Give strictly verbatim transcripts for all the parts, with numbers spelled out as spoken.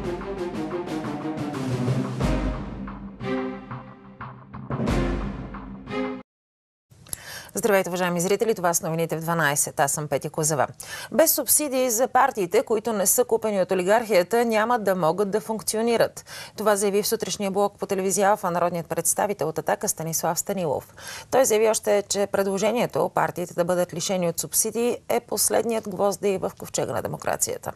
Здравейте, уважаеми зрители! Това са новините в дванайсет. Аз съм Петя Козева. Без субсидии за партиите, които не са купени от олигархията, няма да могат да функционират. Това заяви в сутрешния блок по телевизия Алфа народният представител от Атака Станислав Станилов. Той заяви още, че предложението партиите да бъдат лишени от субсидии е последният гвозди в ковчега на демокрацията.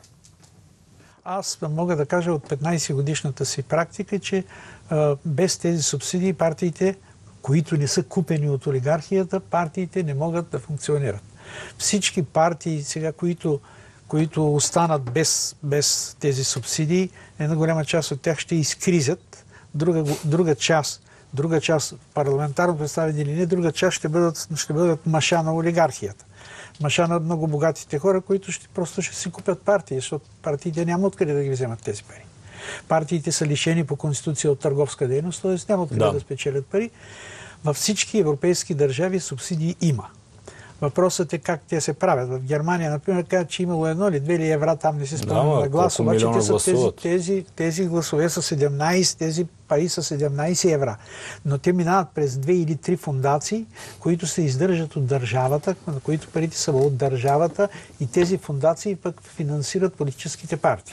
Аз мога да кажа от петнайсет годишната си практика, че а, без тези субсидии партиите, които не са купени от олигархията, партиите не могат да функционират. Всички партии сега, които, които останат без, без тези субсидии, една голяма част от тях ще изкризят, друга, друга част, друга част парламентарно представени или не, друга част ще бъдат, ще бъдат маша на олигархията. Маша на много богатите хора, които ще, просто ще си купят партии, защото партиите няма откъде да ги вземат тези пари. Партиите са лишени по конституция от търговска дейност, т.е. няма откъде да. да спечелят пари. Във всички европейски държави субсидии има. Въпросът е как те се правят. В Германия, например, казват, че имало едно или две или евра, там не се спомня на глас, обаче те са тези, тези, тези гласове са седемнайсет, тези пари са седемнайсет евра. Но те минават през две или три фундации, които се издържат от държавата, на които парите са от държавата и тези фундации пък финансират политическите партии.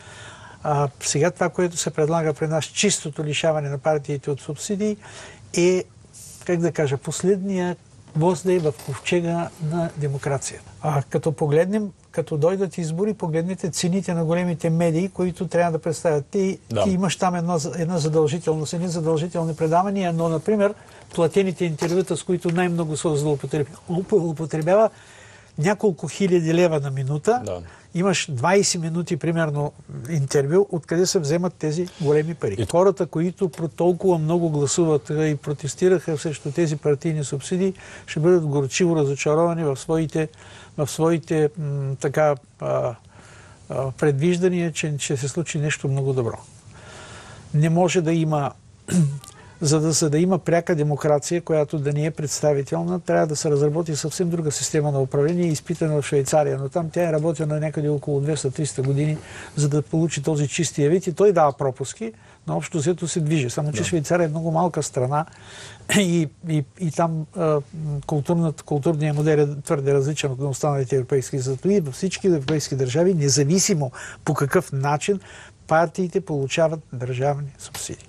А, сега това, което се предлага при нас, чистото лишаване на партиите от субсидии, е, как да кажа, последния гвоздай в ковчега на демокрацията. А като погледнем, като дойдат избори, погледнете цените на големите медии, които трябва да представят. Ти, да. ти имаш там една, една задължителност, едни задължителни предавания, но, например, платените интервюта, с които най-много се злоупотребява, няколко хиляди лева на минута. Да. Имаш двайсет минути, примерно, интервю, откъде се вземат тези големи пари. И хората, които толкова много гласуват и протестираха срещу тези партийни субсидии, ще бъдат горчиво разочаровани в своите, в своите м, така, а, а, предвиждания, че ще се случи нещо много добро. Не може да има... За да, за да има пряка демокрация, която да не е представителна, трябва да се разработи съвсем друга система на управление, изпитана в Швейцария. Но там тя е работена някъде около двеста-триста години, за да получи този чистия вид. И той дава пропуски, но общо взето се движи. Само че да. Швейцария е много малка страна и, и, и там а, културният модел е твърде различен от останалите европейски. Зато и във всички европейски държави, независимо по какъв начин, партиите получават държавни субсидии.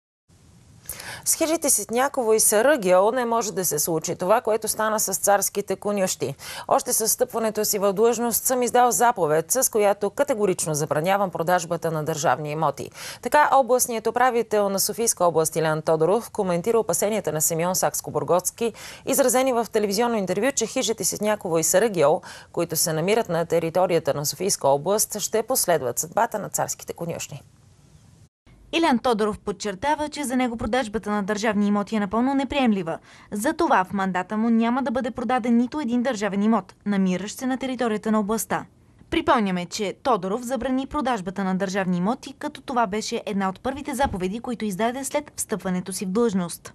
С хижите Ситняково и Саръгьол не може да се случи това, което стана с царските конюшти. Още със стъпването си в длъжност съм издал заповед, с която категорично забранявам продажбата на държавни имоти. Така областният управител на Софийска област Илян Тодоров коментира опасенията на Симеон Сакскобургготски, изразени в телевизионно интервю, че хижите Ситняково и Саръгьол, които се намират на територията на Софийска област, ще последват съдбата на царските конюшни. Илян Тодоров подчертава, че за него продажбата на държавни имоти е напълно неприемлива. Затова в мандата му няма да бъде продаден нито един държавен имот, намиращ се на територията на областта. Припомняме, че Тодоров забрани продажбата на държавни имоти, като това беше една от първите заповеди, които издаде след встъпването си в длъжност.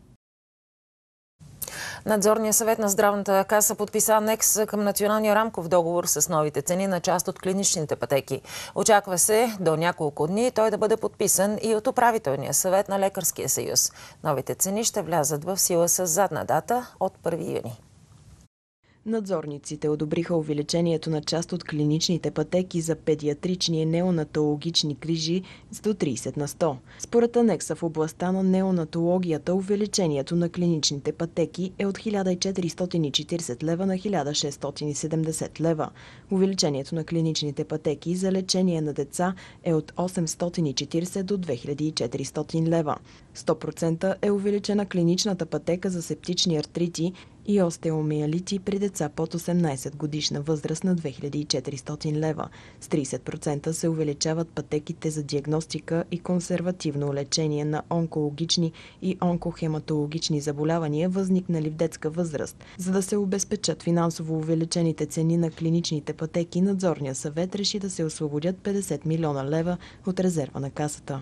Надзорният съвет на Здравната каса подписа анекс към националния рамков договор с новите цени на част от клиничните пътеки. Очаква се до няколко дни той да бъде подписан и от управителния съвет на Лекарския съюз. Новите цени ще влязат в сила с задна дата от първи юни. Надзорниците одобриха увеличението на част от клиничните пътеки за педиатрични и неонатологични грижи с до трийсет на сто. Според анекса в областта на неонатологията, увеличението на клиничните пътеки е от хиляда четиристотин и четирийсет лева на хиляда шестстотин и седемдесет лева. Увеличението на клиничните пътеки за лечение на деца е от осемстотин и четирийсет до две хиляди и четиристотин лева. сто процента е увеличена клиничната пътека за септични артрити и остеомиелити при деца под осемнайсет годишна възраст на две хиляди и четиристотин лева. С трийсет процента се увеличават пътеките за диагностика и консервативно лечение на онкологични и онкохематологични заболявания, възникнали в детска възраст. За да се обезпечат финансово увеличените цени на клиничните пътеки, Надзорният съвет реши да се освободят петдесет милиона лева от резерва на касата.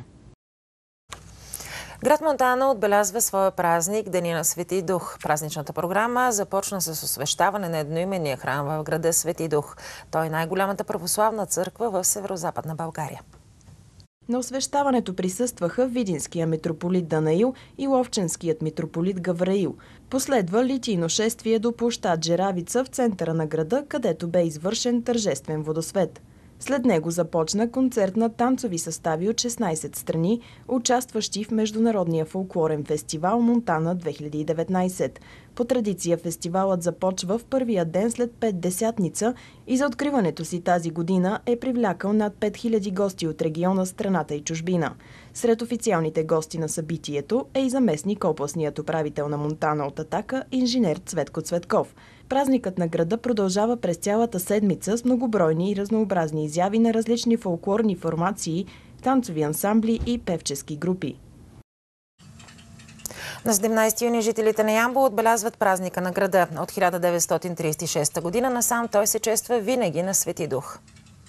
Град Монтана отбелязва своя празник Деня на Свети Дух. Празничната програма започна с освещаване на едноименния храм в града Свети Дух. Той е най-голямата православна църква в северо-западна България. На освещаването присъстваха видинския митрополит Данаил и ловченският митрополит Гавраил. Последва литийно шествие до площад Жеравица в центъра на града, където бе извършен тържествен водосвет. След него започна концерт на танцови състави от шестнайсет страни, участващи в Международния фолклорен фестивал Монтана две хиляди и деветнайсет. По традиция фестивалът започва в първия ден след Петдесятница и за откриването си тази година е привлякал над пет хиляди гости от региона, страната и чужбина. Сред официалните гости на събитието е и заместник областният управител на Монтана от Атака, инженер Цветко Цветков. Празникът на града продължава през цялата седмица с многобройни и разнообразни изяви на различни фолклорни формации, танцови ансамбли и певчески групи. На седемнайсети юни жителите на Ямбол отбелязват празника на града. От хиляда деветстотин трийсет и шеста година насам той се чества винаги на Свети Дух.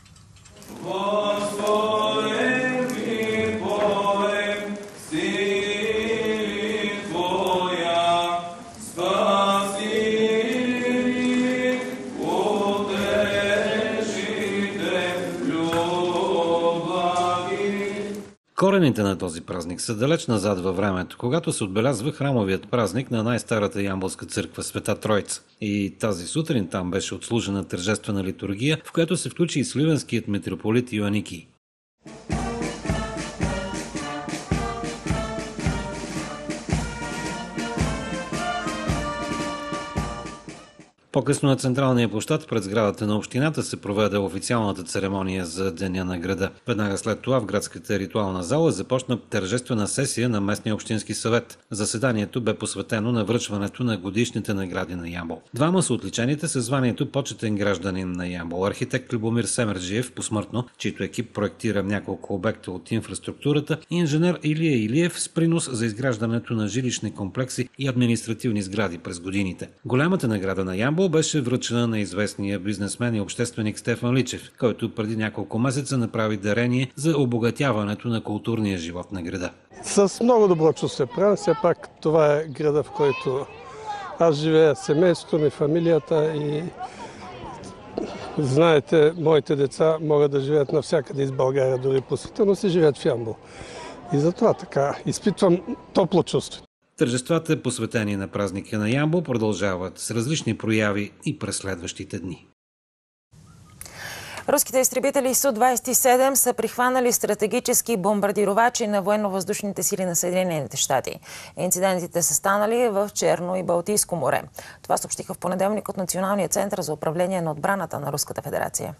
Корените на този празник са далеч назад във времето, когато се отбелязва храмовият празник на най-старата ямболска църква Света Троица. И тази сутрин там беше отслужена тържествена литургия, в която се включи и сливенският митрополит Йоанникий. По-късно на централния площад пред сградата на общината се проведе официалната церемония за Деня на града. Веднага след това в градската ритуална зала започна тържествена сесия на местния общински съвет. Заседанието бе посветено на връчването на годишните награди на Ямбол. Двама са отличените със званието почетен гражданин на Ямбол. Архитект Любомир Семерджиев посмъртно, чийто екип проектира няколко обекта от инфраструктурата, и инженер Илия Илиев с принос за изграждането на жилищни комплекси и административни сгради през годините. Голямата награда на Ямбол беше връчена на известния бизнесмен и общественик Стефан Личев, който преди няколко месеца направи дарение за обогатяването на културния живот на града. С много добро чувство правя. Все пак това е града, в който аз живея, семейството ми, фамилията и знаете, моите деца могат да живеят навсякъде из България, дори посетено си живеят в Ямбол. И затова така изпитвам топло чувство. Тържествата, посветени на празника на Ямбол, продължават с различни прояви и през следващите дни. Руските изтребители Су двайсет и седем са прихванали стратегически бомбардировачи на военно-въздушните сили на Съединените щати. Инцидентите са станали в Черно и Балтийско море. Това съобщиха в понеделник от Националния център за управление на отбраната на Руската федерация.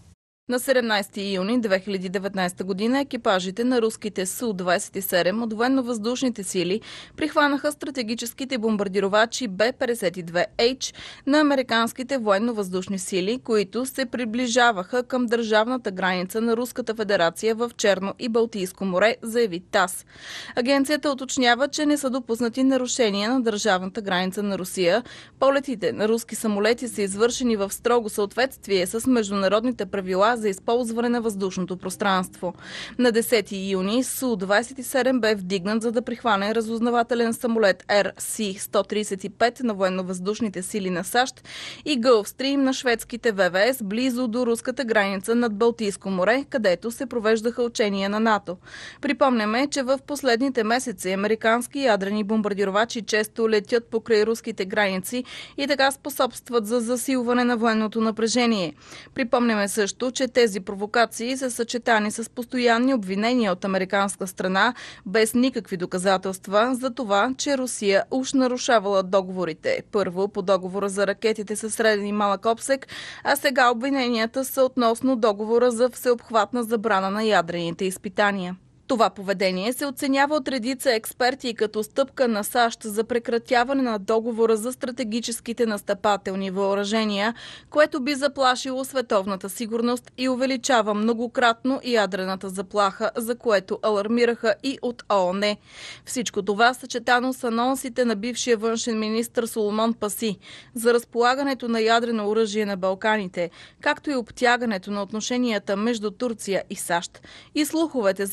На седемнайсети юни две хиляди и деветнайсета година екипажите на руските Су двайсет и седем от военно-въздушните сили прихванаха стратегическите бомбардировачи Б петдесет и две Ейч на американските военно-въздушни сили, които се приближаваха към държавната граница на Руската федерация в Черно и Балтийско море, заяви ТАСС. Агенцията уточнява, че не са допуснати нарушения на държавната граница на Русия. Полетите на руски самолети са извършени в строго съответствие с международните правила за използване на въздушното пространство. На десети юни Су двайсет и седем бе вдигнат, за да прихване разузнавателен самолет Р С сто трийсет и пет на военно-въздушните сили на САЩ и Гълфстрим на шведските В В С близо до руската граница над Балтийско море, където се провеждаха учения на НАТО. Припомняме, че в последните месеци американски ядрени бомбардировачи често летят покрай руските граници и така способстват за засилване на военното напрежение. Припомняме също, че тези провокации са съчетани с постоянни обвинения от американска страна, без никакви доказателства за това, че Русия уж нарушавала договорите. Първо по договора за ракетите със среден и малък обсек, а сега обвиненията са относно договора за всеобхватна забрана на ядрените изпитания. Това поведение се оценява от редица експерти като стъпка на САЩ за прекратяване на договора за стратегическите настъпателни въоръжения, което би заплашило световната сигурност и увеличава многократно ядрената заплаха, за което алармираха и от О О Н. Всичко това съчетано с анонсите на бившия външен министър Соломон Паси за разполагането на ядрено оръжие на Балканите, както и обтягането на отношенията между Турция и САЩ и слуховете за предстоящите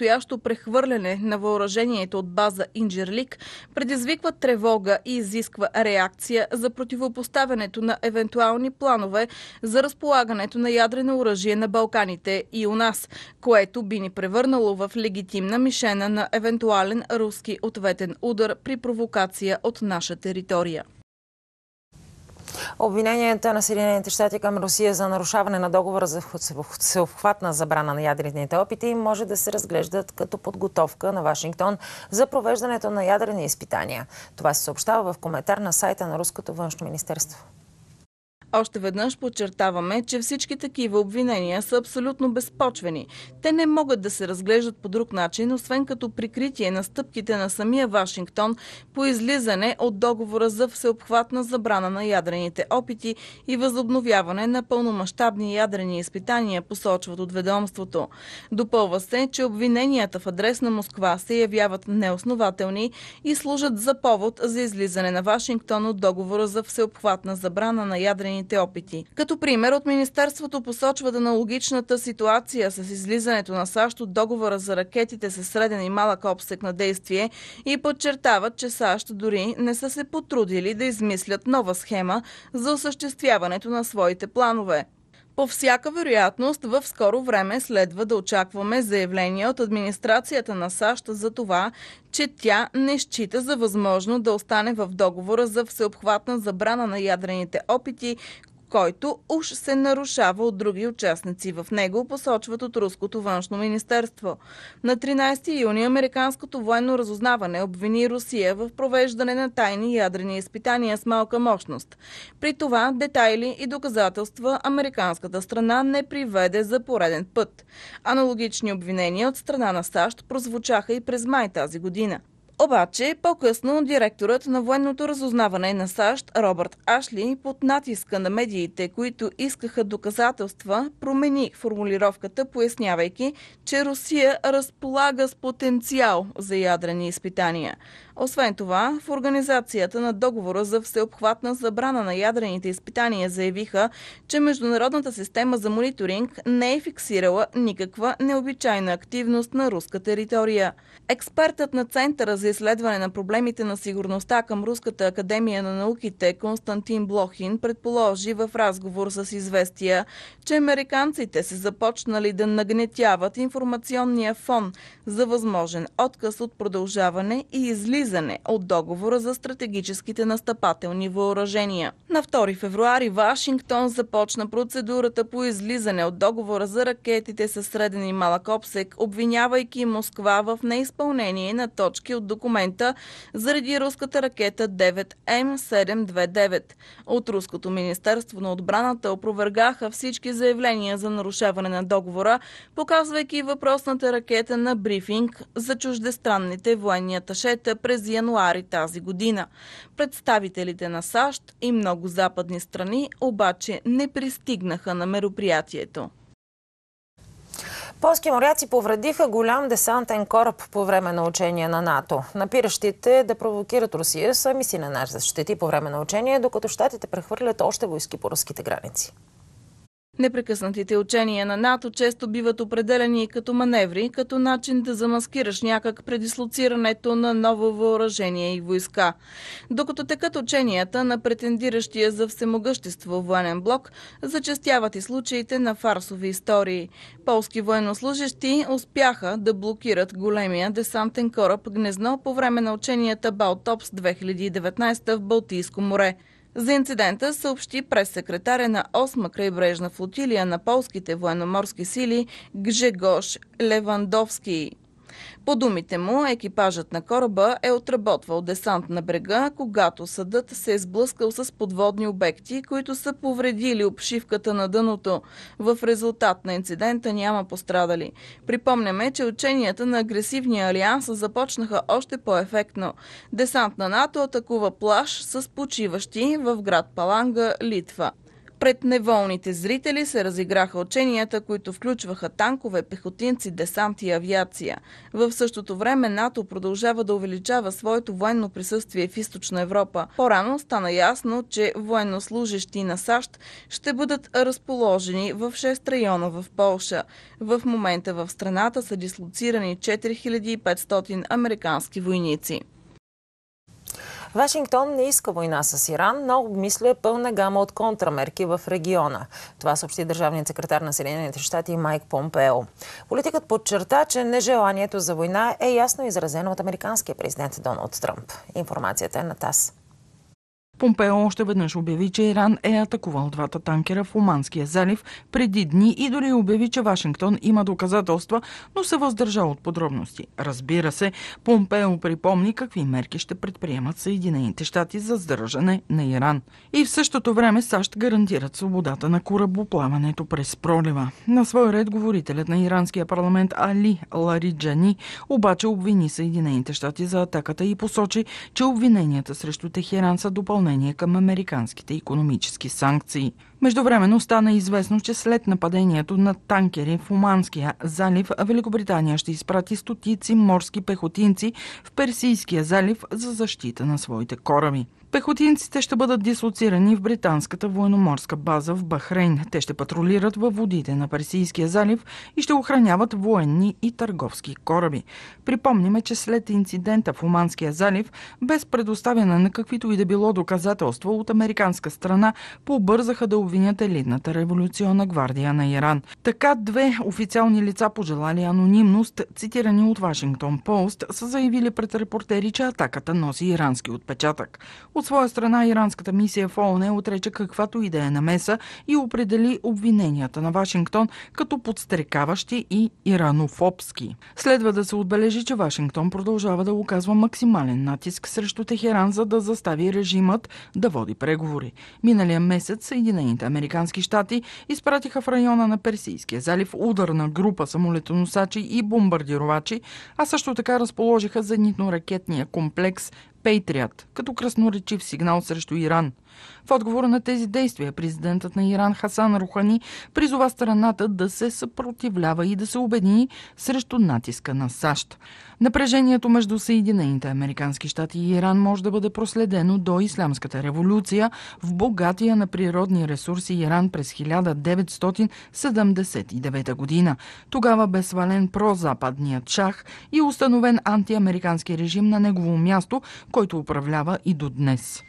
предстоящо прехвърляне на въоръжението от база Инджирлик предизвиква тревога и изисква реакция за противопоставянето на евентуални планове за разполагането на ядрено оръжие на Балканите и у нас, което би ни превърнало в легитимна мишена на евентуален руски ответен удар при провокация от наша територия. Обвиненията на Съединените щати към Русия за нарушаване на договора за всеобхватна забрана на ядрените опити може да се разглеждат като подготовка на Вашингтон за провеждането на ядрени изпитания. Това се съобщава в коментар на сайта на Руското външно министерство. Още веднъж подчертаваме, че всички такива обвинения са абсолютно безпочвени. Те не могат да се разглеждат по друг начин, освен като прикритие на стъпките на самия Вашингтон по излизане от договора за всеобхватна забрана на ядрените опити и възобновяване на пълномащабни ядрени изпитания, посочват от ведомството. Допълва се, че обвиненията в адрес на Москва се явяват неоснователни и служат за повод за излизане на Вашингтон от договора за всеобхватна забрана на ядрените опити. Като пример от Министерството посочват аналогичната ситуация с излизането на САЩ от договора за ракетите със среден и малък обсег на действие и подчертават, че САЩ дори не са се потрудили да измислят нова схема за осъществяването на своите планове. По всяка вероятност, в скоро време следва да очакваме заявления от администрацията на САЩ за това, че тя не счита за възможно да остане в договора за всеобхватна забрана на ядрените опити, който уж се нарушава от други участници в него, посочват от Руското външно министерство. На тринадесети юни американското военно разузнаване обвини Русия в провеждане на тайни ядрени изпитания с малка мощност. При това детайли и доказателства американската страна не приведе за пореден път. Аналогични обвинения от страна на САЩ прозвучаха и през май тази година. Обаче, по-късно директорът на военното разузнаване на САЩ Робърт Ашли под натиска на медиите, които искаха доказателства, промени формулировката, пояснявайки, че Русия разполага с потенциал за ядрени изпитания. Освен това, в Организацията на договора за всеобхватна забрана на ядрените изпитания заявиха, че международната система за мониторинг не е фиксирала никаква необичайна активност на руска територия. Експертът на Центъра за изследване на проблемите на сигурността към Руската академия на науките Константин Блохин предположи в разговор с Известия, че американците се започнали да нагнетяват информационния фон за възможен отказ от продължаване и излизане от договора за стратегическите настъпателни въоръжения. На втори февруари Вашингтон започна процедурата по излизане от договора за ракетите със среден и малък обсег, обвинявайки Москва в неизпълнение на точки от документа заради руската ракета девет М седем две девет. От Руското министерство на отбраната опровергаха всички заявления за нарушаване на договора, показвайки въпросната ракета на брифинг за чуждестранните военни аташета през януари тази година. Представителите на САЩ и много западни страни обаче не пристигнаха на мероприятието. Полски моряци повредиха голям десантен кораб по време на учения на НАТО. Напиращите да провокират Русия сами си нанасят щети по време на учение, докато щатите прехвърлят още войски по руските граници. Непрекъснатите учения на НАТО често биват определени като маневри, като начин да замаскираш някак предислоцирането на ново въоръжение и войска. Докато текат ученията на претендиращия за всемогъщество военен блок, зачестяват и случаите на фарсови истории. Полски военнослужещи успяха да блокират големия десантен кораб Гнездно по време на ученията Балтопс две хиляди и деветнадесета в Балтийско море. За инцидента съобщи прессекретаря на осма крайбрежна флотилия на полските военноморски сили Гжегош Левандовски. По думите му, екипажът на кораба е отработвал десант на брега, когато съдът се е сблъскал с подводни обекти, които са повредили обшивката на дъното. В резултат на инцидента няма пострадали. Припомняме, че ученията на агресивния алианс започнаха още по-ефектно. Десант на НАТО атакува плаж с почиващи в град Паланга, Литва. Пред неволните зрители се разиграха ученията, които включваха танкове, пехотинци, десант и авиация. В същото време НАТО продължава да увеличава своето военно присъствие в Източна Европа. По-рано стана ясно, че военнослужещи на САЩ ще бъдат разположени в шест района в Полша. В момента в страната са дислоцирани четири хиляди и петстотин американски войници. Вашингтон не иска война с Иран, но обмисля пълна гама от контрамерки в региона. Това съобщи държавният секретар на Съединените щати Майк Помпео. Политикът подчерта, че нежеланието за война е ясно изразено от американския президент Доналд Тръмп. Информацията е на ТАСС. Помпео още веднъж обяви, че Иран е атакувал двата танкера в Оманския залив преди дни и дори обяви, че Вашингтон има доказателства, но се въздържа от подробности. Разбира се, Помпео припомни какви мерки ще предприемат Съединените щати за сдържане на Иран. И в същото време САЩ гарантират свободата на корабоплаването през пролива. На свой ред говорителят на иранския парламент Али Лариджани обаче обвини Съединените щати за атаката и посочи, че обвиненията срещу Техеран са допълнени към американските икономически санкции. Междувременно стана известно, че след нападението на танкери в Оманския залив, Великобритания ще изпрати стотици морски пехотинци в Персийския залив за защита на своите кораби. Пехотинците ще бъдат дислоцирани в британската военноморска база в Бахрейн. Те ще патрулират във водите на Персийския залив и ще охраняват военни и търговски кораби. Припомниме, че след инцидента в Оманския залив, без предоставяне на каквито и да било доказателства от американска страна, побързаха да обвинят елитната революционна гвардия на Иран. Така две официални лица, пожелали анонимност, цитирани от Вашингтон Пост, са заявили пред репортери, че атаката носи ирански отпечатък. От своя страна иранската мисия в ООН отрече каквато и да е намеса и определи обвиненията на Вашингтон като подстрекаващи и иранофобски. Следва да се отбележи, че Вашингтон продължава да оказва максимален натиск срещу Техеран, за да застави режимът да води преговори. Миналия месец Съединените американски щати изпратиха в района на Персийския залив ударна група самолетоносачи и бомбардировачи, а също така разположиха зенитно-ракетния комплекс Пейтрият, като красноречив сигнал срещу Иран. В отговор на тези действия президентът на Иран Хасан Рухани призова страната да се съпротивлява и да се обедини срещу натиска на САЩ. Напрежението между Съединените американски щати и Иран може да бъде проследено до Ислямската революция в богатия на природни ресурси Иран през хиляда деветстотин седемдесет и девета година. Тогава бе свален прозападният шах и установен антиамерикански режим на негово място, който управлява и до днес.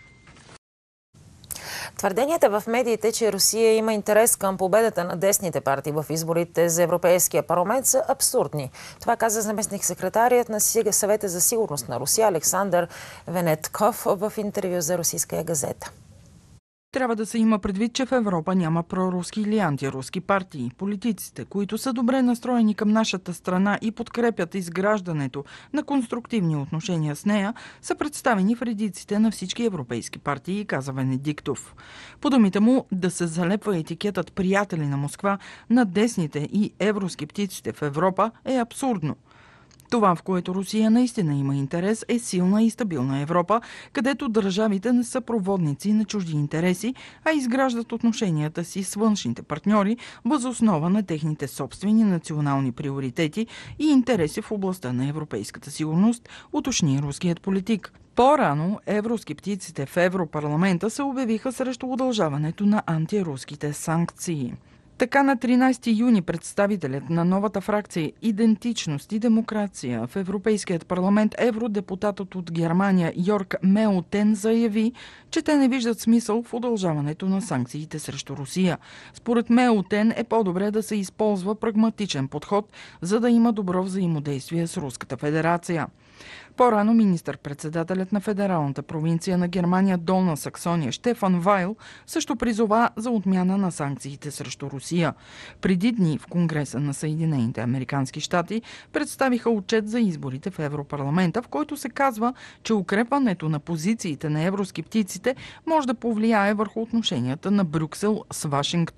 Твърденията в медиите, че Русия има интерес към победата на десните партии в изборите за Европейския парламент, са абсурдни. Това каза заместник секретарият на Съвета за сигурност на Русия Александър Венетков в интервю за Русийская газета. Трябва да се има предвид, че в Европа няма проруски или антируски партии. Политиците, които са добре настроени към нашата страна и подкрепят изграждането на конструктивни отношения с нея, са представени в редиците на всички европейски партии, каза Венедиктов. По думите му, да се залепва етикетът приятели на Москва на десните и евроскептиците в Европа е абсурдно. Това, в което Русия наистина има интерес, е силна и стабилна Европа, където държавите не са проводници на чужди интереси, а изграждат отношенията си с външните партньори въз основа на техните собствени национални приоритети и интереси в областта на европейската сигурност, уточни руският политик. По-рано евроскептиците в Европарламента се обявиха срещу удължаването на антируските санкции. Така на тринадесети юни представителят на новата фракция «Идентичност и демокрация» в Европейският парламент, евродепутатът от Германия Йорк Меутен, заяви, че те не виждат смисъл в удължаването на санкциите срещу Русия. Според Меутен е по-добре да се използва прагматичен подход, за да има добро взаимодействие с Руската федерация. По-рано министър-председателят на федералната провинция на Германия Долна Саксония Штефан Вайл също призова за отмяна на санкциите срещу Русия. Преди дни в Конгреса на Съединените американски щати представиха отчет за изборите в Европарламента, в който се казва, че укрепването на позициите на евроскептиците може да повлияе върху отношенията на Брюксел с Вашингтон.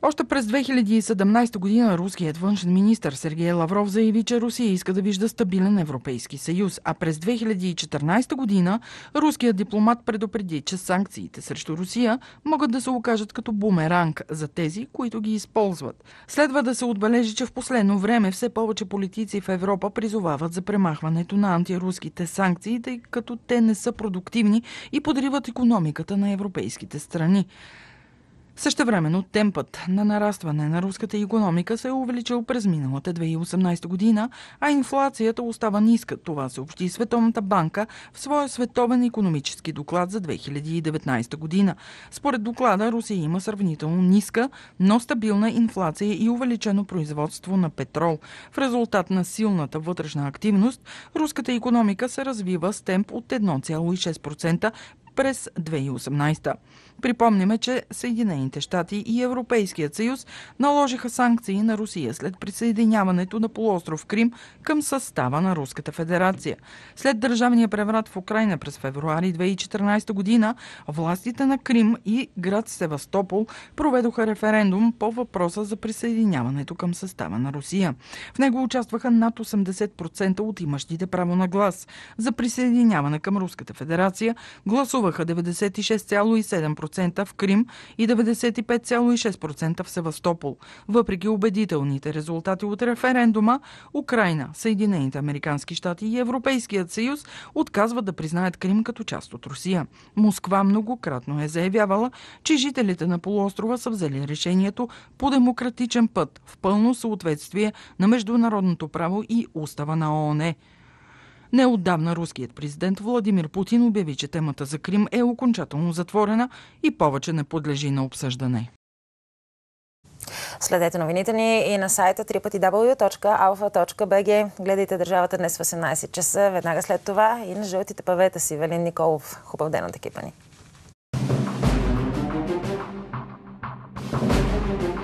Още през две хиляди и седемнадесета година руският външен министър Сергей Лавров заяви, че Русия иска да вижда стабилен Европейски съюз, а през две хиляди и четиринадесета година руският дипломат предупреди, че санкциите срещу Русия могат да се окажат като бумеранг за тези, които ги използват. Следва да се отбележи, че в последно време все повече политици в Европа призовават за премахването на антируските санкции, тъй като те не са продуктивни и подриват икономиката на европейските страни. Същевременно темпът на нарастване на руската икономика се е увеличил през миналата две хиляди и осемнадесета година, а инфлацията остава ниска. Това съобщи Световната банка в своя световен икономически доклад за две хиляди и деветнадесета година. Според доклада Русия има сравнително ниска, но стабилна инфлация и увеличено производство на петрол. В резултат на силната вътрешна активност, руската икономика се развива с темп от едно цяло и шест процента през две хиляди и осемнадесета. Припомняме, че Съединените щати и Европейският съюз наложиха санкции на Русия след присъединяването на полуостров Крим към състава на Руската федерация. След държавния преврат в Украйна през февруари две хиляди и четиринадесета година, властите на Крим и град Севастопол проведоха референдум по въпроса за присъединяването към състава на Русия. В него участваха над осемдесет процента от имащите право на глас. За присъединяване към Руската федерация гласуваха деветдесет и шест цяло и седем процента в Крим и деветдесет и пет цяло и шест процента в Севастопол. Въпреки убедителните резултати от референдума, Украйна, Съединените американски щати и Европейският съюз отказват да признаят Крим като част от Русия. Москва многократно е заявявала, че жителите на полуострова са взели решението по демократичен път, в пълно съответствие на международното право и устава на ООН. Неотдавна руският президент Владимир Путин обяви, че темата за Крим е окончателно затворена и повече не подлежи на обсъждане. Следете новините ни и на сайта дабъл ю дабъл ю дабъл ю точка алфа точка би джи. Гледайте Държавата днес в осемнадесет часа, веднага след това и на жълтите павета с Ивелин Николов. Хубав ден от екипа ни.